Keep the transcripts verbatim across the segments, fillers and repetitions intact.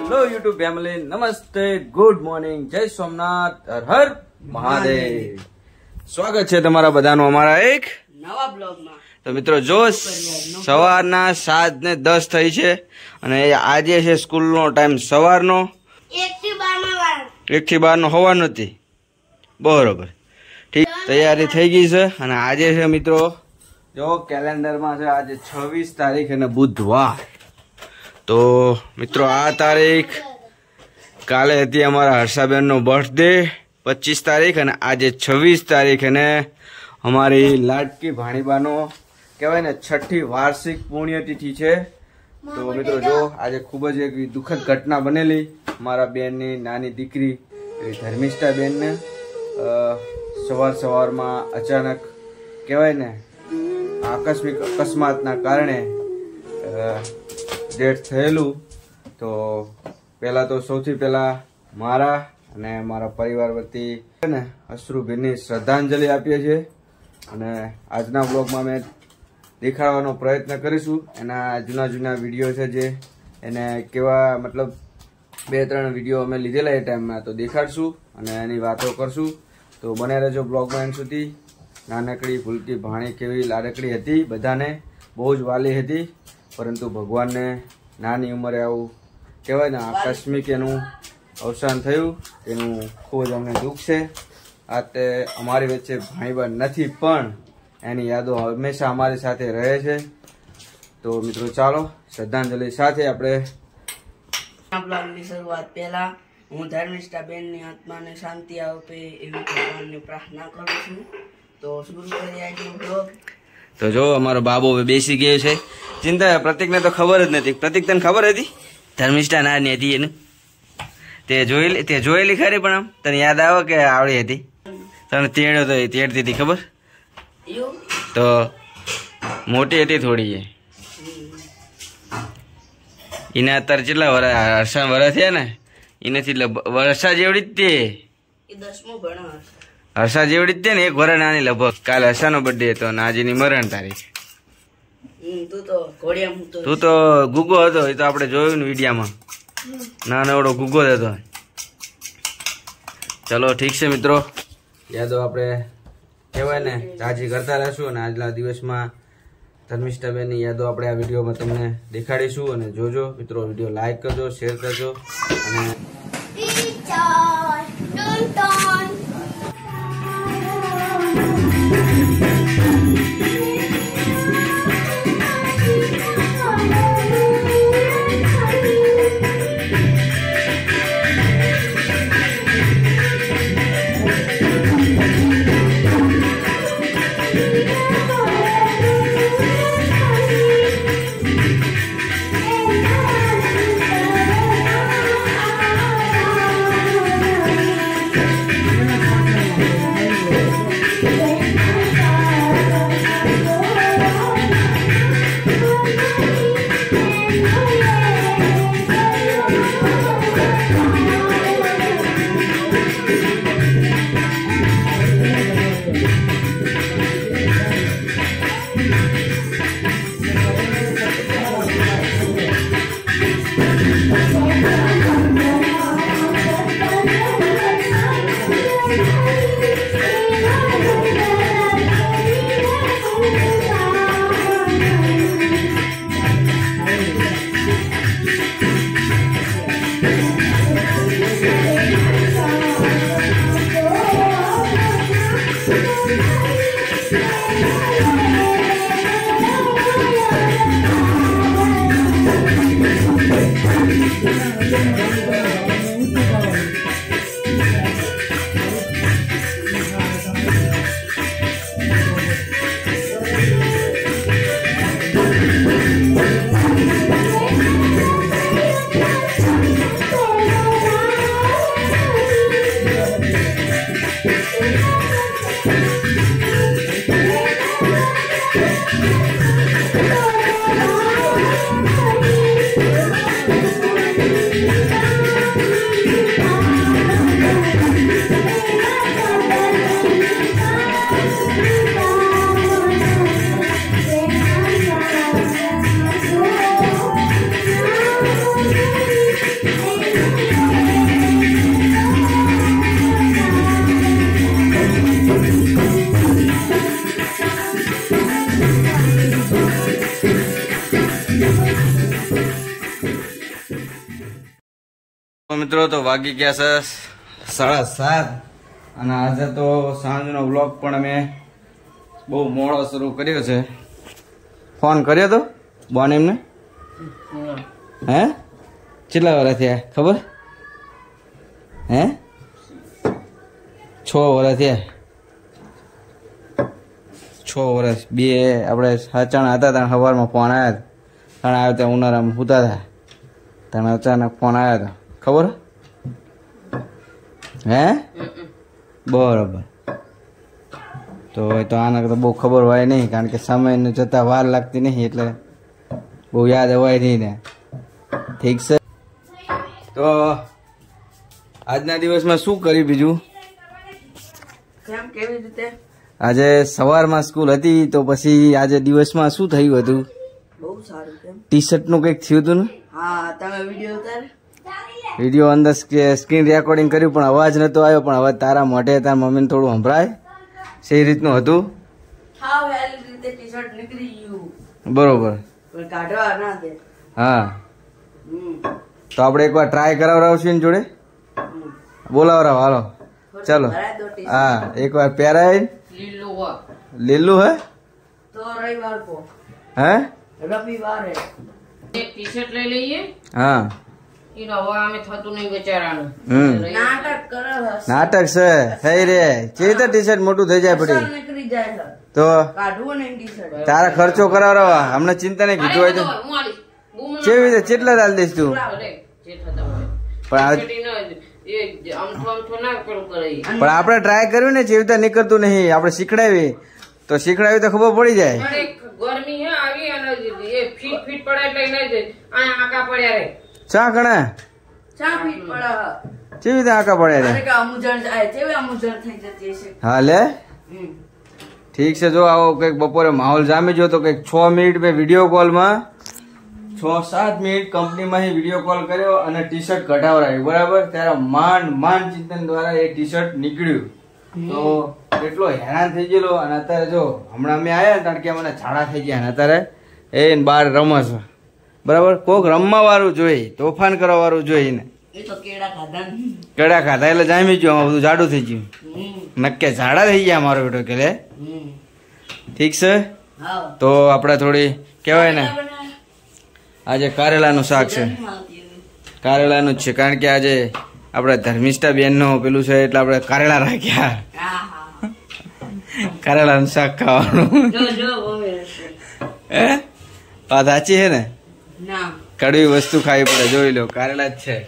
Hello YouTube family, નમસ્તે, good morning, જય સોમનાથ, હર હર મહાદેવ. સ્વાગત છે તમારા બધાનું અમારા એક નવા બ્લોગમાં. તો મિત્રો જો સવારના સાત ને દસ થઈ છે અને આજે છે સ્કૂલનો ટાઈમ સવારનો એક થી બાર નો હોવા નથી. બરોબર, ઠીક, તૈયારી થઈ ગઈ છે અને આજે છે મિત્રો જો કેલેન્ડરમાં છે આજે છવ્વીસ તારીખ અને બુધવાર. તો મિત્રો આ તારીખ કાલે હતી અમારા હર્ષાબેનનો બર્થડે પચીસ તારીખ અને આજે છવ્વીસ તારીખ અને અમારી લાડકી ભાણીબાનો કહેવાય ને છઠ્ઠી વાર્ષિક પુણ્યતિથિ છે. તો મિત્રો જો આજે ખૂબ જ એક દુઃખદ ઘટના બનેલી. મારા બેનની નાની દીકરી ધર્મિષ્ઠા બેનને સવાર સવારમાં અચાનક કહેવાય ને આકસ્મિક અકસ્માતના કારણે ડેથ થયેલું. તો પહેલાં તો સૌથી પહેલાં મારા અને મારા પરિવાર વતી ને અશ્રુભીની શ્રદ્ધાંજલિ આપીએ છીએ અને આજના બ્લોગમાં મેં દેખાડવાનો પ્રયત્ન કરીશું એના જૂના જૂના વિડીયો છે જે એને કેવા મતલબ બે ત્રણ વિડીયો અમે લીધેલા એ ટાઈમમાં તો દેખાડશું અને એની વાતો કરશું. તો બને રહેજો બ્લોગમાં એન્ડ સુધી. નાનકડી ભૂલકી ભાણી કેવી લાડકડી હતી, બધાને બહુ જ વાલી હતી, પરંતુ ભગવાનને નાની ઉંમરે આવું કહેવાય ને આકસ્મિક એનું અવસાન થયું તેનું ખૂબ જ અમને દુઃખ છે. આ તે અમારી વચ્ચે ભાઈબંધ નથી પણ એની યાદો હંમેશા અમારી સાથે રહે છે. તો મિત્રો ચાલો શ્રદ્ધાંજલિ સાથે આપણે બ્લોગની શરૂઆત પહેલા હું ધર્મિષ્ઠા બેનની આત્માને શાંતિ આપે એવી ભગવાનને પ્રાર્થના કરું છું. તો શરૂ કરીએ આજનો બ્લોગ. તો જો અમારો બાબો બેસી ગયો છે. ચિંતા પ્રતિકને તો ખબર જ નથી. પ્રતિક તને ખબર હતી ધર્મિષ્ઠા નાની હતી એનું? તે જોયેલી તે જોયેલી ખરી પણ આમ તને યાદ આવે કે આવડી હતી? તને તેડ્યો તો એ તેડતી હતી ખબર? તો મોટી હતી થોડી. એને અત્યારે કેટલા વર્ષ હર્ષા વર્ષ થયા ને એનાથી એટલે વર્ષા જેવડી જ તે હર્ષા જેવડી જ તે ને એક વર્ષ નાની લગભગ. કાલે હર્ષાનો બર્થડે હતો અને આજની મરણ તારીખ. તું તો ગુગો હતો એ તો આપણે જોયું ને વિડીયામાં. નાનો એવડો ગુગો જ હતો. ચલો ઠીક છે મિત્રો, યાદો આપણે કહેવાય ને તાજી કરતા રહેશું અને આજના દિવસમાં ધર્મિષ્ઠાબેનની યાદો આપણે આ વિડીયોમાં તમને દેખાડીશું. અને જોજો મિત્રો, વિડીયો લાઈક કરજો, શેર કરજો અને મિત્રો તો વાગી ગયા છે સાડા સાત અને આજે તો સાંજનો વ્લોગ પણ અમે બહુ મોડો શરૂ કર્યો છે. ફોન કર્યો તો બોન એમને હે કેટલા વર્ષ થયા ખબર હે છ વર્ષ થયા છ વર્ષ બે આપણે અચાનક હતા ત્યાં સવારમાં ફોન આવ્યા હતા ત્યાં આવ્યો ત્યાં ઉનાળામાં સૂતા હતા ત્યાં અચાનક ફોન આવ્યો હતો ખબર હે બરોબર તો તો આના તો બહુ ખબર હોય નહીં કારણ કે સમય જતા વાર લાગતી નહીં એટલે બહુ યાદ હોય નહીં ને. ઠીક છે તો આજના દિવસમાં શું કર્યું બીજું? કેવી રીતે આજે સવારમાં સ્કૂલ હતી તો પછી આજે દિવસમાં શું થયું હતું? બહુ સારું. કેમ ટી શર્ટ નું કઈક થયું હતું ને? હા તમે વિડીયો ઉતાર વિડીયો અંદર સ્ક્રીન રેકોર્ડિંગ કર્યું પણ અવાજ નતો આવ્યો પણ હવે તારા મોઢે તારા મમ્મીને થોડું સંભળાય છે એ રીતનું હતું. હા વેલી રીતે ટી શર્ટ નીકળી ગયું બરોબર. પણ કાઢવા ના દે. હા તો આપણે એકવાર ટ્રાય કરાવડાવશું એની જોડે બોલાવરાવ હાલો ચાલો. હા એકવાર પહેરાય લીલું લીલું હે તો રવિવાર કો હે રવિવારે એક ટી શર્ટ લઈ લઈએ. હા ઈ રવા અમે થતું નહીં બેચારાનું. હમ નાટક કરે હશે. નાટક છે થઈ રે ચેત ટી શર્ટ મોટું થઈ જાય પડી નીકળી જાય તો કાઢવું નહીં ટી શર્ટ. તારા ખર્ચો કરાવરાવા હમણાં ચિંતા નહીં કીધું હોય તો કેવી રીતે કેટલા ચાલ દઈશ તું પણ પણ આપણે ટ્રાય કર્યું ને જેવી રીતે નીકળતું નહીં આપણે શીખડાવી તો શીખડાવી તો ખબર પડી જાય. ગરમી હે આવી અને એ ફીટ ફીટ પડે એટલે લઈ જાય આ આકા પડ્યા રે ચા કણા ચા ફીટ પડે કેવી રીતે આકા પડ્યા રે અરે કે અમુજણ જાય કેવી અમુજણ થઈ જતી છે. હા લે ઠીક છે જો આવો કઈક બપોરે માહોલ જામી ગયો તો કઈક છ મિનિટ મેં વિડીયો કોલમાં છ સાત મિનિટ કંપનીમાં વિડીયો કોલ કર્યો અને ટી શર્ટ કઢાવરાયું બરાબર. ત્યારે માંડ માંડ ચિંતન દ્વારા એ ટી શર્ટ નીકળ્યું તો એટલો હેરાન થઈ ગયેલો અને અત્યારે જો હમણાં અમે આવ્યા કારણ કે મને ઝાડા થઈ ગયા અત્યારે એ બહાર રમસ બરાબર. કોક રમવા વાળું જોઈ તોફાન કરવા વાળું જોઈ ને કેળા ખાધા એટલે જામી ગયું આમાં બધું જાડું થઈ ગયું નક્કે ઝાડા થઈ ગયા મારો બેટો કે લે ઠીક છે. તો આપણે થોડી કહેવાય ને આજે કારેલાનું શાક છે કારેલાનું જ છે કારણ કે આજે આપણે ધર્મિષ્ઠા બેન નું પેલું છે એટલે આપણે કારેલા રાખ્યા કારેલાનું શાક ખાવાનું હે વાત સાચી છે ને કડવી વસ્તુ ખાવી પડે જોઈ લો કારેલા જ છે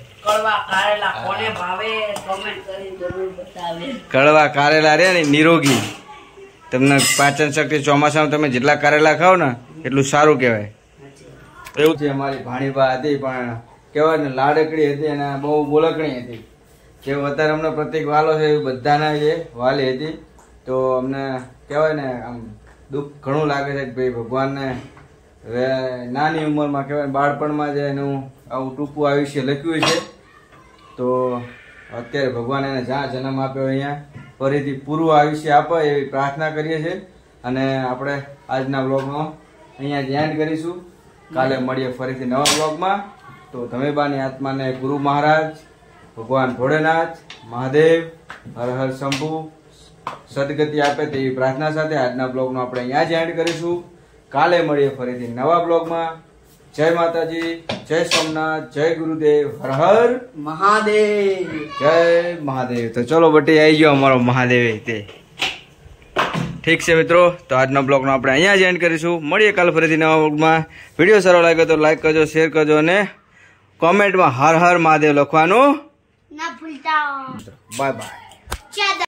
કડવા કારેલા રે ને નિરોગી તમને પાચન શક્તિ ચોમાસામાં તમે જેટલા કારેલા ખાવ ને એટલું સારું કહેવાય એવું છે. અમારી ભાણીબા હતી પણ કેવાય ને લાડકડી હતી અને બહુ બોલકણી હતી જે અત્યારે અમને પ્રત્યેક વાલો છે એ બધાના જે વાલી હતી તો અમને કહેવાય ને આમ દુઃખ ઘણું લાગે છે કે ભાઈ ભગવાનને નાની ઉંમરમાં કહેવાય બાળપણમાં જે એનું આવું ટૂંકું આયુષ્ય લખ્યું છે તો અત્યારે ભગવાન એને જ્યાં જન્મ આપ્યો અહીંયા ફરીથી પૂરું આયુષ્ય આપે એવી પ્રાર્થના કરીએ છીએ અને આપણે આજના બ્લોગમાં અહીંયા જ એન્ડ કરીશું. કાલે મળીએ ફરીથી નવા બ્લોગમાં. તો તમે બાની આત્માને ગુરુ મહારાજ ભગવાન ભોળેનાથ મહાદેવ હર હર શંભુ સદગતિ આપે તેવી પ્રાર્થના સાથે આજના બ્લોગનો આપણે અહીંયા જ એન્ડ કરીશું. કાલે મળીએ ફરીથી નવા બ્લોગમાં. જય માતાજી, જય સોમનાથ, જય ગુરુદેવ, હર હર મહાદેવ, જય મહાદેવ. તો ચલો બટી આવી ગયો અમારો મહાદેવ તે ઠીક છે મિત્રો. તો આજનો બ્લોગનો આપણે અહીંયા જ એન્ડ કરીશું. મળીએ કાલે ફરીથી નવા બ્લોગમાં. વિડીયો સારો લાગ્યો તો લાઈક કરજો, શેર કરજો અને કોમેન્ટમાં હર હર મહાદેવ લખવાનું ના ભૂલતા. Bye by.